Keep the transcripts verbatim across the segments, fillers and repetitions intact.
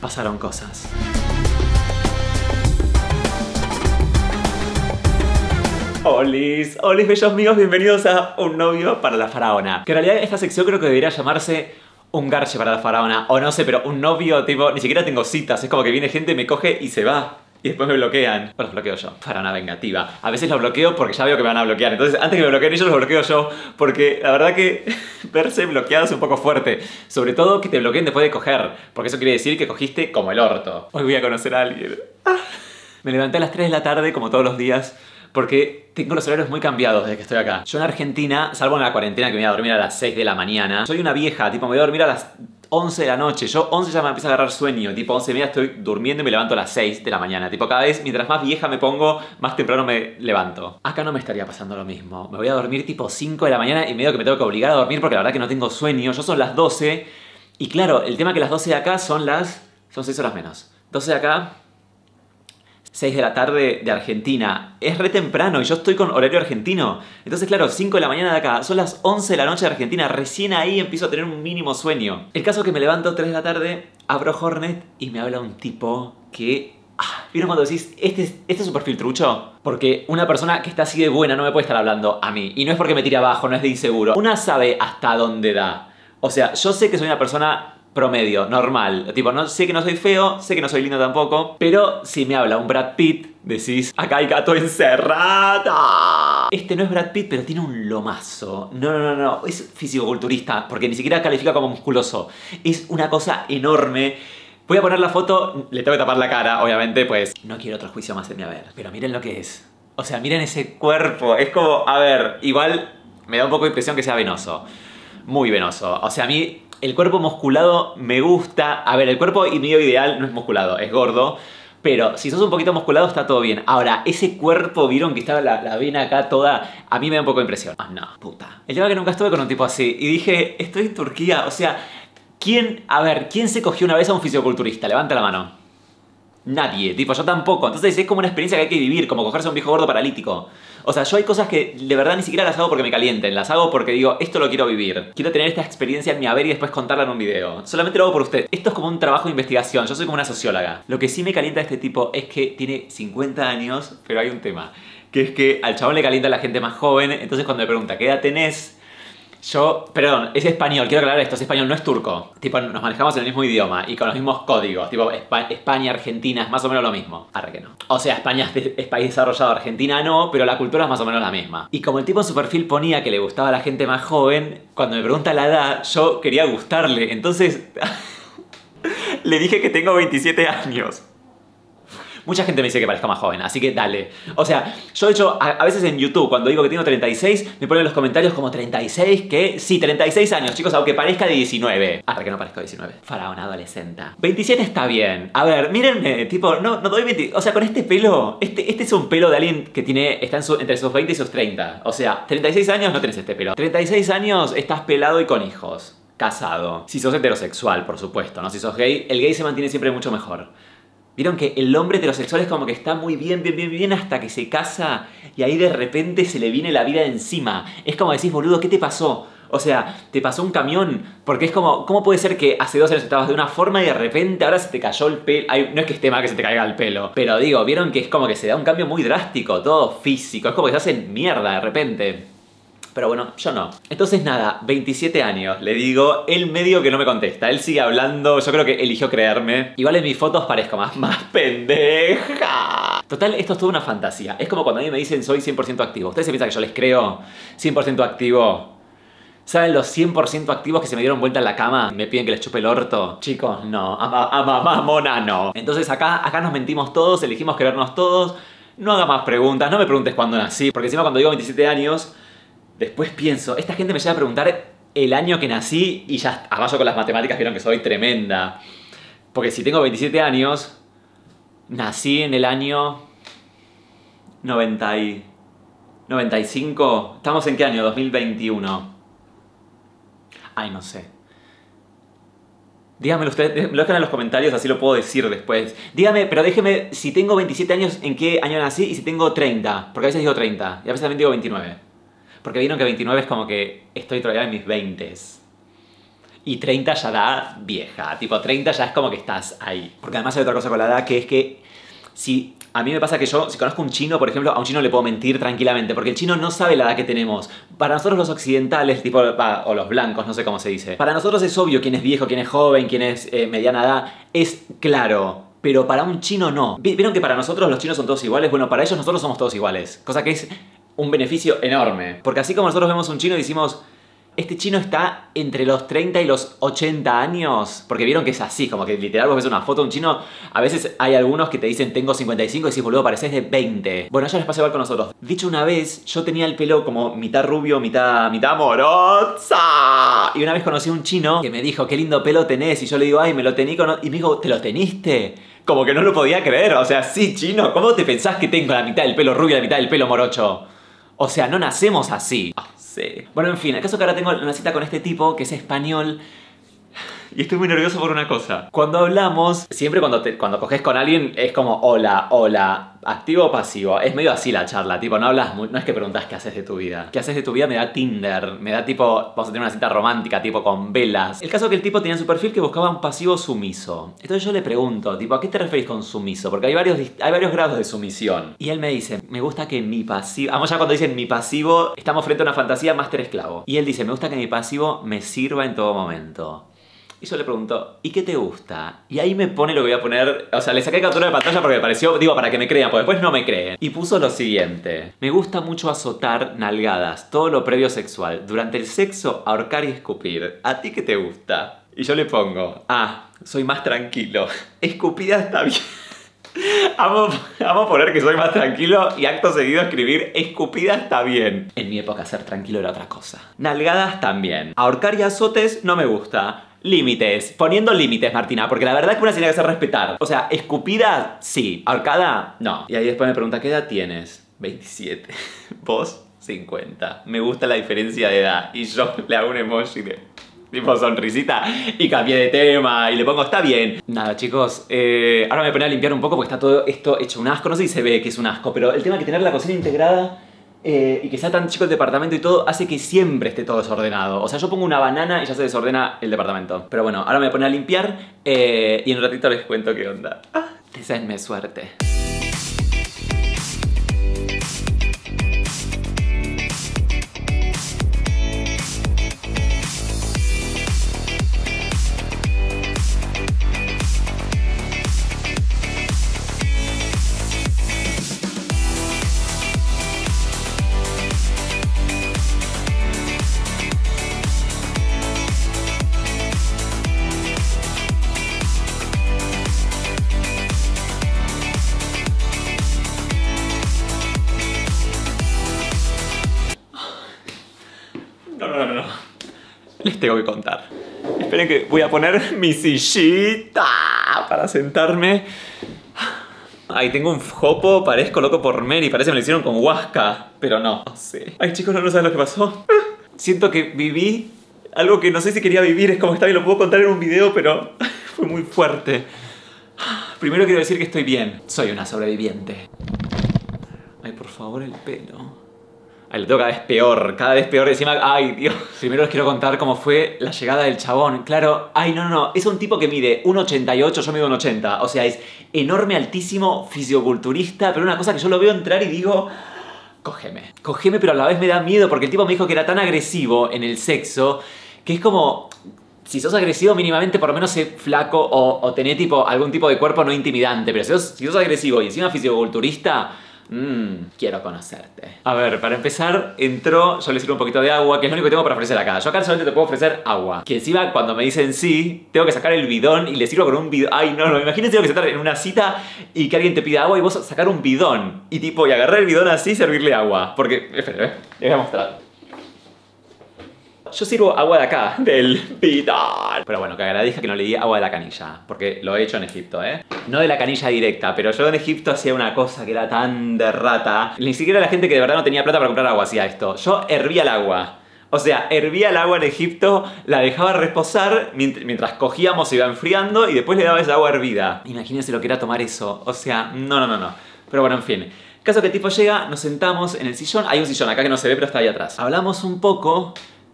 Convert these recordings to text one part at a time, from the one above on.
pasaron cosas. Olis, olis bellos míos, bienvenidos a Un novio para la faraona. Que en realidad esta sección creo que debería llamarse Un garche para la faraona. O no sé, pero un novio tipo, ni siquiera tengo citas. Es como que viene gente, me coge y se va. Y después me bloquean. Bueno, los bloqueo yo. Faraona vengativa. A veces los bloqueo porque ya veo que me van a bloquear. Entonces, antes que me bloqueen ellos, los bloqueo yo. Porque la verdad que verse bloqueado es un poco fuerte. Sobre todo que te bloqueen después de coger. Porque eso quiere decir que cogiste como el orto. Hoy voy a conocer a alguien. Ah. Me levanté a las tres de la tarde, como todos los días, porque tengo los horarios muy cambiados desde que estoy acá. Yo en Argentina, salvo en la cuarentena que me voy a dormir a las seis de la mañana, soy una vieja, tipo me voy a dormir a las once de la noche. Yo once ya me empieza a agarrar sueño, tipo once y media estoy durmiendo y me levanto a las seis de la mañana. Tipo cada vez, mientras más vieja me pongo, más temprano me levanto. Acá no me estaría pasando lo mismo. Me voy a dormir tipo cinco de la mañana y medio que me tengo que obligar a dormir porque la verdad que no tengo sueño. Yo son las doce y claro, el tema es que las doce de acá son las... son seis horas menos. doce de acá... seis de la tarde de Argentina. Es re temprano y yo estoy con horario argentino. Entonces, claro, cinco de la mañana de acá. Son las once de la noche de Argentina. Recién ahí empiezo a tener un mínimo sueño. El caso es que me levanto tres de la tarde, abro Hornet y me habla un tipo que... Ah, ¿vieron cuando decís, este es, este es un perfil trucho? Porque una persona que está así de buena no me puede estar hablando a mí. Y no es porque me tire abajo, no es de inseguro. Una sabe hasta dónde da. O sea, yo sé que soy una persona... promedio, normal. Tipo, no sé que no soy feo, sé que no soy lindo tampoco, pero si me habla un Brad Pitt, decís, acá hay gato encerrado. Este no es Brad Pitt, pero tiene un lomazo. No, no, no, no. Es fisicoculturista, porque ni siquiera califica como musculoso. Es una cosa enorme. Voy a poner la foto, le tengo que tapar la cara, obviamente, pues no quiero otro juicio más en mi haber. Pero miren lo que es. O sea, miren ese cuerpo. Es como, a ver, igual me da un poco de impresión que sea venoso. Muy venoso. O sea, a mí... el cuerpo musculado me gusta. A ver, el cuerpo y mío ideal no es musculado, es gordo. Pero si sos un poquito musculado está todo bien. Ahora, ese cuerpo, ¿vieron que estaba la, la vena acá toda? A mí me da un poco de impresión. Ah, no, puta. El tema es que nunca estuve con un tipo así. Y dije, estoy en Turquía. O sea, ¿quién, a ver, ¿quién se cogió una vez a un fisioculturista? Levanta la mano. Nadie, tipo yo tampoco. Entonces es como una experiencia que hay que vivir, como cogerse a un viejo gordo paralítico. O sea, yo hay cosas que de verdad ni siquiera las hago porque me calienten. Las hago porque digo, esto lo quiero vivir. Quiero tener esta experiencia en mi haber y después contarla en un video. Solamente lo hago por usted. Esto es como un trabajo de investigación. Yo soy como una socióloga. Lo que sí me calienta a este tipo es que tiene cincuenta años, pero hay un tema. Que es que al chabón le calienta a la gente más joven. Entonces cuando me pregunta, ¿qué edad tenés? Yo, perdón, es español, quiero aclarar esto, es español, no es turco. Tipo, nos manejamos en el mismo idioma y con los mismos códigos. Tipo, España, Argentina, es más o menos lo mismo. Arre que no. O sea, España es, es país desarrollado, Argentina no, pero la cultura es más o menos la misma. Y como el tipo en su perfil ponía que le gustaba a la gente más joven, cuando me pregunta la edad, yo quería gustarle. Entonces, le dije que tengo veintisiete años. Mucha gente me dice que parezco más joven, así que dale. O sea, yo de hecho, a, a veces en YouTube, cuando digo que tengo treinta y seis, me ponen en los comentarios como treinta y seis, ¿qué? Sí, treinta y seis años, chicos, aunque parezca de diecinueve. Ah, que no parezco de diecinueve. Faraona adolescente. veintisiete está bien. A ver, mírenme, tipo, no, no doy veinte... O sea, con este pelo, este, este es un pelo de alguien que tiene, está en su, entre sus veinte y sus treinta. O sea, treinta y seis años no tenés este pelo. treinta y seis años estás pelado y con hijos. Casado. Si sos heterosexual, por supuesto, ¿no? Si sos gay, el gay se mantiene siempre mucho mejor. Vieron que el hombre heterosexual es como que está muy bien, bien, bien, bien hasta que se casa y ahí de repente se le viene la vida encima. Es como decís, boludo, ¿qué te pasó? O sea, te pasó un camión. Porque es como, ¿cómo puede ser que hace dos años estabas de una forma y de repente ahora se te cayó el pelo? Ay, no es que esté mal que se te caiga el pelo, pero digo, vieron que es como que se da un cambio muy drástico, todo físico. Es como que se hacen mierda de repente. Pero bueno, yo no. Entonces nada, veintisiete años, le digo, él medio que no me contesta, él sigue hablando, yo creo que eligió creerme. Igual en mis fotos parezco más, más pendeja. Total, esto es toda una fantasía. Es como cuando a mí me dicen soy cien por ciento activo. ¿Ustedes se piensan que yo les creo? cien por ciento activo. ¿Saben los cien por ciento activos que se me dieron vuelta en la cama? Me piden que les chupe el orto. Chicos, no. A, a mamá mona, no. Entonces acá, acá nos mentimos todos, elegimos querernos todos. No haga más preguntas, no me preguntes cuándo nací. Porque encima cuando digo veintisiete años... después pienso, esta gente me llega a preguntar el año que nací y ya, además yo con las matemáticas vieron que soy tremenda. Porque si tengo veintisiete años, nací en el año noventa y... noventa y cinco. ¿Estamos en qué año? dos mil veintiuno. Ay, no sé. Díganmelo ustedes, lo dejan en los comentarios, así lo puedo decir después. Dígame, pero déjeme si tengo veintisiete años, en qué año nací y si tengo treinta. Porque a veces digo treinta y a veces también digo veintinueve. Porque vieron que veintinueve es como que estoy todavía en mis veintes. Y treinta ya da vieja, tipo treinta ya es como que estás ahí. Porque además hay otra cosa con la edad que es que si... A mí me pasa que yo, si conozco un chino, por ejemplo, a un chino le puedo mentir tranquilamente, porque el chino no sabe la edad que tenemos. Para nosotros los occidentales, tipo, o los blancos, no sé cómo se dice, para nosotros es obvio quién es viejo, quién es joven, quién es eh, mediana edad, es claro. Pero para un chino no. ¿Vieron que para nosotros los chinos son todos iguales? Bueno, para ellos nosotros somos todos iguales, cosa que es un beneficio enorme. Porque así como nosotros vemos un chino y decimos... Este chino está entre los treinta y los ochenta años. Porque vieron que es así, como que literal vos ves una foto de un chino. A veces hay algunos que te dicen tengo cincuenta y cinco y decís, boludo, parecés de veinte. Bueno, ya les pasa igual con nosotros. Dicho una vez, yo tenía el pelo como mitad rubio, mitad, mitad morosa. Y una vez conocí a un chino que me dijo, qué lindo pelo tenés. Y yo le digo, ay, me lo tení con... Y me dijo, ¿te lo teniste? Como que no lo podía creer. O sea, sí, chino, ¿cómo te pensás que tengo la mitad del pelo rubio y la mitad del pelo morocho? O sea, no nacemos así. Sí. Bueno, en fin, el caso que ahora tengo una cita con este tipo que es español. Y estoy muy nervioso por una cosa. Cuando hablamos, siempre cuando, te, cuando coges con alguien es como hola, hola, activo o pasivo. Es medio así la charla, tipo, no hablas, muy, no es que preguntas qué haces de tu vida. ¿Qué haces de tu vida? Me da Tinder, me da tipo, vamos a tener una cita romántica, tipo con velas. El caso que el tipo tenía en su perfil que buscaba un pasivo sumiso. Entonces yo le pregunto, tipo, ¿a qué te referís con sumiso? Porque hay varios, hay varios grados de sumisión. Y él me dice, me gusta que mi pasivo... Vamos, ya cuando dicen mi pasivo, estamos frente a una fantasía máster esclavo. Y él dice, me gusta que mi pasivo me sirva en todo momento. Y yo le pregunto, ¿y qué te gusta? Y ahí me pone lo que voy a poner... O sea, le saqué captura de pantalla porque me pareció... Digo, para que me crean, porque después no me creen. Y puso lo siguiente. Me gusta mucho azotar nalgadas, todo lo previo sexual. Durante el sexo, ahorcar y escupir. ¿A ti qué te gusta? Y yo le pongo, ah, soy más tranquilo. Escupida está bien. Vamos, vamos a poner que soy más tranquilo y acto seguido escribir escupida está bien. En mi época ser tranquilo era otra cosa. Nalgadas también. Ahorcar y azotes no me gusta. Límites. Poniendo límites, Martina, porque la verdad es que una se tiene que hacer respetar. O sea, escupida, sí. Ahorcada, no. Y ahí después me pregunta, ¿qué edad tienes? veintisiete. ¿Vos? cincuenta. Me gusta la diferencia de edad. Y yo le hago un emoji de... tipo sonrisita y cambié de tema y le pongo, está bien. Nada, chicos, eh, ahora me voy a poner a limpiar un poco porque está todo esto hecho un asco. No sé si se ve que es un asco, pero el tema de que tener la cocina integrada eh, y que sea tan chico el departamento y todo hace que siempre esté todo desordenado. O sea, yo pongo una banana y ya se desordena el departamento. Pero bueno, ahora me voy a poner a limpiar eh, y en un ratito les cuento qué onda. Ah, deseenme suerte. Les tengo que contar. Esperen que voy a poner mi sillita para sentarme. Ay, tengo un jopo, parezco loco por Mary, parece que me lo hicieron con Huasca. Pero no, no sé. Ay, chicos, no, no saben lo que pasó. Siento que viví algo que no sé si quería vivir. Es como está bien, lo puedo contar en un video, pero fue muy fuerte. Primero quiero decir que estoy bien. Soy una sobreviviente. Ay, por favor, el pelo. Ay, lo tengo cada vez peor, cada vez peor. Encima, ay, Dios. Primero les quiero contar cómo fue la llegada del chabón. Claro, ay, no, no, no. Es un tipo que mide uno ochenta y ocho, yo mido uno ochenta. O sea, es enorme, altísimo, fisioculturista. Pero una cosa que yo lo veo entrar y digo... Cógeme. Cógeme, pero a la vez me da miedo porque el tipo me dijo que era tan agresivo en el sexo que es como... Si sos agresivo, mínimamente por lo menos sé flaco o, o tenés tipo, algún tipo de cuerpo no intimidante. Pero si sos, si sos agresivo y encima fisioculturista... Mmm, quiero conocerte. A ver, para empezar, entró, yo le sirvo un poquito de agua, que es lo único que tengo para ofrecer acá. Yo acá solamente te puedo ofrecer agua. Que encima, cuando me dicen sí, tengo que sacar el bidón y le sirvo con un bidón. Ay, no, no, imagínense que estar en una cita y que alguien te pida agua y vos sacar un bidón. Y tipo, y agarrar el bidón así y servirle agua. Porque, espera, eh, les voy a mostrar. Yo sirvo agua de acá, del bidón. Pero bueno, que agradezca que no le di agua de la canilla, porque lo he hecho en Egipto, ¿eh? No de la canilla directa, pero yo en Egipto hacía una cosa que era tan de rata. Ni siquiera la gente que de verdad no tenía plata para comprar agua hacía esto. Yo hervía el agua. O sea, hervía el agua en Egipto, la dejaba reposar mientras cogíamos, se iba enfriando y después le daba esa agua hervida. Imagínense lo que era tomar eso. O sea, no, no, no, no. Pero bueno, en fin. Caso que el tipo llega, nos sentamos en el sillón. Hay un sillón acá que no se ve, pero está ahí atrás. Hablamos un poco...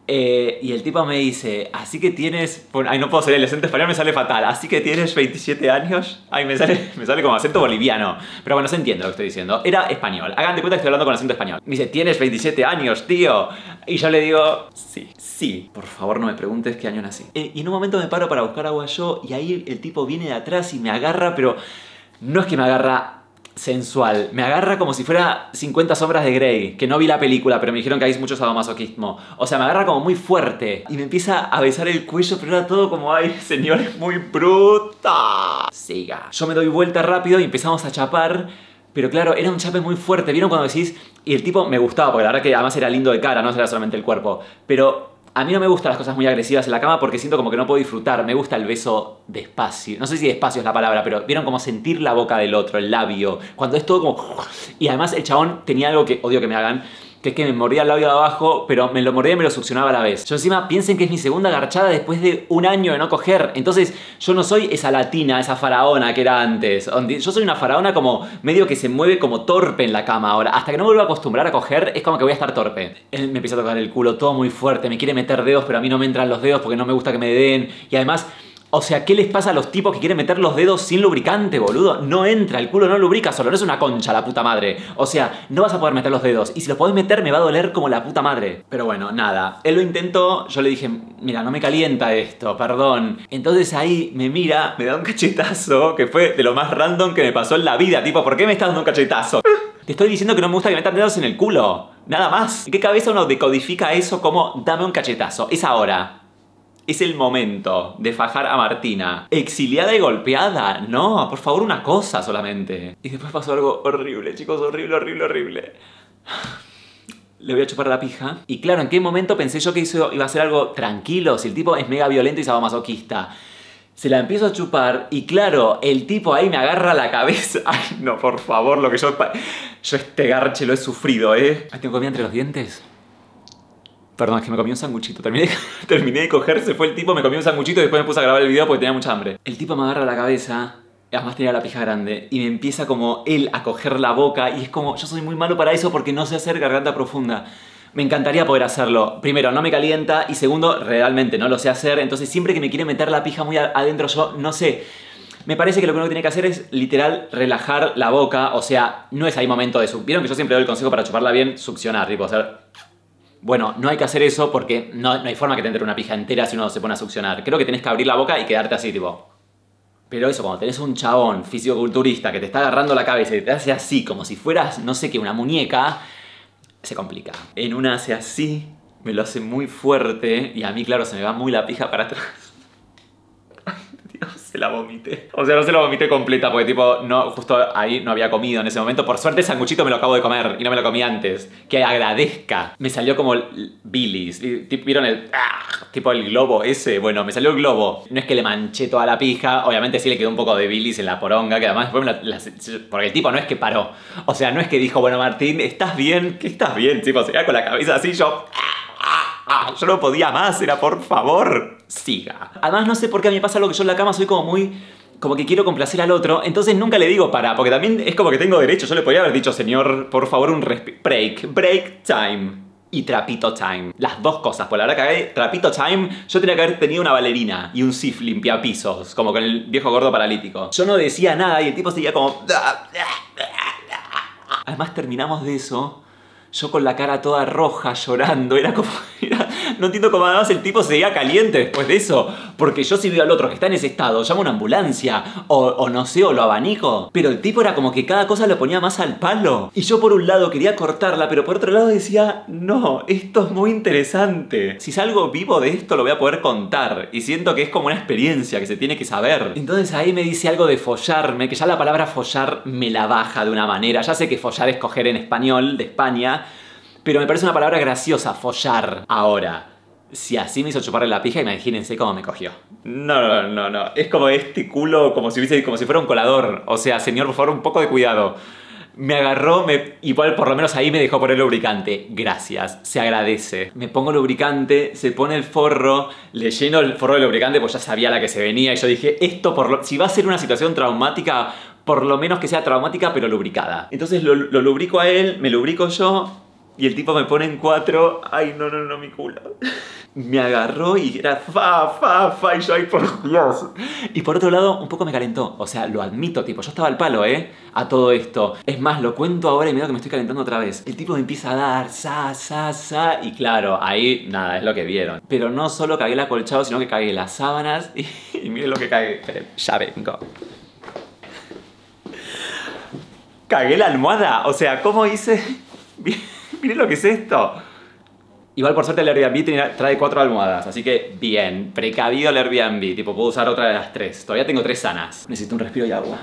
Eh, y el tipo me dice, así que tienes... Ay, no puedo ser el acento español, me sale fatal. Así que tienes veintisiete años. Ay, me sale, me sale como acento boliviano. Pero bueno, se entiende lo que estoy diciendo. Era español. Hagan de cuenta que estoy hablando con acento español. Me dice, tienes veintisiete años, tío. Y yo le digo, sí, sí. Por favor, no me preguntes qué año nací. Eh, y en un momento me paro para buscar agua yo. Y ahí el tipo viene de atrás y me agarra, pero... No es que me agarra... sensual. Me agarra como si fuera cincuenta sombras de Grey, que no vi la película, pero me dijeron que hay mucho sadomasoquismo. O sea, me agarra como muy fuerte y me empieza a besar el cuello, pero era todo como, ay, señor, es muy bruta. Siga. Yo me doy vuelta rápido y empezamos a chapar, pero claro, era un chape muy fuerte. ¿Vieron cuando decís? Y el tipo me gustaba, porque la verdad que además era lindo de cara, no era solamente el cuerpo. Pero... a mí no me gustan las cosas muy agresivas en la cama porque siento como que no puedo disfrutar. Me gusta el beso despacio. No sé si despacio es la palabra, pero vieron como sentir la boca del otro, el labio. Cuando es todo como... Y además el chabón tenía algo que odio que me hagan, que es que me mordía el labio de abajo, pero me lo mordía y me lo succionaba a la vez. Yo encima, piensen que es mi segunda garchada después de un año de no coger. Entonces yo no soy esa latina, esa faraona que era antes. Yo soy una faraona como medio que se mueve como torpe en la cama ahora. Hasta que no me vuelva a acostumbrar a coger, es como que voy a estar torpe. Él me empieza a tocar el culo todo muy fuerte, me quiere meter dedos, pero a mí no me entran los dedos porque no me gusta que me den. Y además... o sea, ¿qué les pasa a los tipos que quieren meter los dedos sin lubricante, boludo? No entra, el culo no lubrica solo, no es una concha, la puta madre. O sea, no vas a poder meter los dedos. Y si los podés meter, me va a doler como la puta madre. Pero bueno, nada. Él lo intentó, yo le dije, mira, no me calienta esto, perdón. Entonces ahí me mira, me da un cachetazo, que fue de lo más random que me pasó en la vida. Tipo, ¿por qué me estás dando un cachetazo? Te estoy diciendo que no me gusta que me metan dedos en el culo. Nada más. ¿En qué cabeza uno decodifica eso como dame un cachetazo? Es ahora. Es el momento de fajar a Martina. Exiliada y golpeada. No, por favor, una cosa solamente. Y después pasó algo horrible, chicos. Horrible, horrible, horrible. Le voy a chupar la pija. Y claro, ¿en qué momento pensé yo que eso iba a ser algo tranquilo? Si el tipo es mega violento y sadomasoquista. Se la empiezo a chupar y claro, el tipo ahí me agarra la cabeza. Ay, no, por favor, lo que yo... Yo este garche lo he sufrido, ¿eh? Ay, ¿tengo comida entre los dientes? Perdón, es que me comí un sanguchito. Terminé, terminé de coger, se fue el tipo, me comí un sanguchito y después me puse a grabar el video porque tenía mucha hambre. El tipo me agarra la cabeza, además tenía la pija grande, y me empieza como él a coger la boca y es como, yo soy muy malo para eso porque no sé hacer garganta profunda. Me encantaría poder hacerlo. Primero, no me calienta y segundo, realmente no lo sé hacer. Entonces siempre que me quiere meter la pija muy adentro, yo no sé. Me parece que lo que uno tiene que hacer es literal relajar la boca. O sea, no es ahí momento de succionar. Vieron que yo siempre doy el consejo para chuparla bien, succionar, tipo hacer... Bueno, no hay que hacer eso porque no, no hay forma que te entre una pija entera si uno se pone a succionar. Creo que tenés que abrir la boca y quedarte así, tipo... Pero eso, cuando tenés un chabón fisicoculturista que te está agarrando la cabeza y te hace así, como si fueras, no sé qué, una muñeca, se complica. En una hace así, me lo hace muy fuerte y a mí, claro, se me va muy la pija para atrás. Dios, se la vomité. O sea, no se la vomité completa porque tipo, no, justo ahí no había comido en ese momento. Por suerte el sanguchito me lo acabo de comer y no me lo comí antes. Que agradezca. Me salió como Billys. ¿Vieron el... tipo el globo ese? Bueno, me salió el globo. No es que le manché toda la pija. Obviamente sí le quedó un poco de Billys en la poronga. Que además después me la, la, porque el tipo no es que paró. O sea, no es que dijo, bueno, Martín, ¿estás bien? ¿Qué estás bien? Tipo, se queda con la cabeza así, yo... Ah, yo no podía más, era por favor, siga. Además no sé por qué a mí me pasa algo que yo en la cama soy como muy... como que quiero complacer al otro, entonces nunca le digo para, porque también es como que tengo derecho. Yo le podría haber dicho, señor, por favor, un break, break time y trapito time. Las dos cosas, por la verdad que hay trapito time, yo tenía que haber tenido una bailarina y un sif limpiapisos, como con el viejo gordo paralítico. Yo no decía nada y el tipo seguía como... Además terminamos de eso... yo con la cara toda roja, llorando, era como... Era, no entiendo cómo además el tipo seguía caliente después de eso. Porque yo si veo al otro que está en ese estado, llamo a una ambulancia, o, o no sé, o lo abanico. Pero el tipo era como que cada cosa lo ponía más al palo. Y yo por un lado quería cortarla, pero por otro lado decía, no, esto es muy interesante. Si salgo vivo de esto lo voy a poder contar. Y siento que es como una experiencia que se tiene que saber. Entonces ahí me dice algo de follarme, que ya la palabra follar me la baja de una manera. Ya sé que follar es coger en español, de España, pero me parece una palabra graciosa, follar. Ahora, si así me hizo chuparle la pija, imagínense cómo me cogió. No, no, no, no. Es como este culo, como si, hubiese, como si fuera un colador. O sea, señor, por favor, un poco de cuidado. Me agarró, me, igual por lo menos ahí me dejó poner lubricante. Gracias, se agradece. Me pongo lubricante, se pone el forro, le lleno el forro de lubricante, pues ya sabía la que se venía. Y yo dije, esto por lo, si va a ser una situación traumática, por lo menos que sea traumática, pero lubricada. Entonces lo, lo lubrico a él, me lubrico yo... Y el tipo me pone en cuatro. Ay, no, no, no, mi culo. Me agarró y era fa, fa, fa. Y yo, ay, por Dios. Y por otro lado, un poco me calentó. O sea, lo admito, tipo, yo estaba al palo, ¿eh? A todo esto. Es más, lo cuento ahora y me da que me estoy calentando otra vez. El tipo me empieza a dar, sa, sa, sa. Y claro, ahí, nada, es lo que vieron. Pero no solo cagué el acolchado, sino que cagué las sábanas. Y, y miren lo que cagué. Esperen, ya vengo. Cagué la almohada. O sea, ¿cómo hice? Miren lo que es esto. Igual por suerte el Airbnb tiene, trae cuatro almohadas, así que bien, precavido el Airbnb. Tipo, puedo usar otra de las tres. Todavía tengo tres sanas. Necesito un respiro y agua.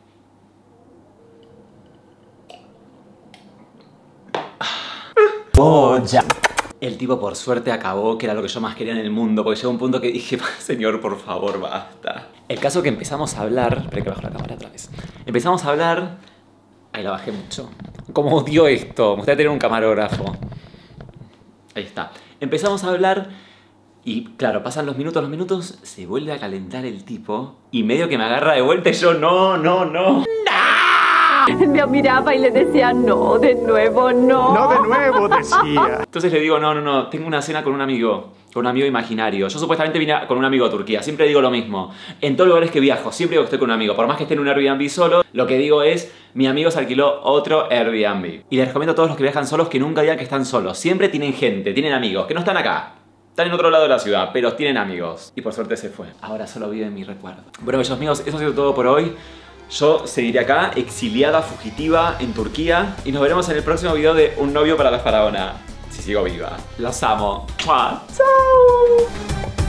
Oh, ya. El tipo por suerte acabó, que era lo que yo más quería en el mundo, porque llegó un punto que dije, señor, por favor, basta. El caso que empezamos a hablar... Espera que bajo la cámara otra vez. Empezamos a hablar... Ahí la bajé mucho. Como odio esto. Me gustaría tener un camarógrafo. Ahí está. Empezamos a hablar y, claro, pasan los minutos, los minutos, se vuelve a calentar el tipo y medio que me agarra de vuelta y yo, no, no, no. ¡No! Me miraba y le decía, no, de nuevo, no. No de nuevo, decía. Entonces le digo, no, no, no, tengo una cena con un amigo. Con un amigo imaginario. Yo supuestamente vine con un amigo a Turquía. Siempre digo lo mismo. En todos los lugares que viajo, siempre digo que estoy con un amigo. Por más que esté en un Airbnb solo, lo que digo es, mi amigo se alquiló otro Airbnb. Y les recomiendo a todos los que viajan solos que nunca digan que están solos. Siempre tienen gente, tienen amigos, que no están acá. Están en otro lado de la ciudad, pero tienen amigos. Y por suerte se fue. Ahora solo vive en mi recuerdo. Bueno, bellos amigos, eso ha sido todo por hoy. Yo seguiré acá, exiliada, fugitiva, en Turquía. Y nos veremos en el próximo video de Un novio para la faraona. Si sigo viva. Los amo. ¡Mua! ¡Chao!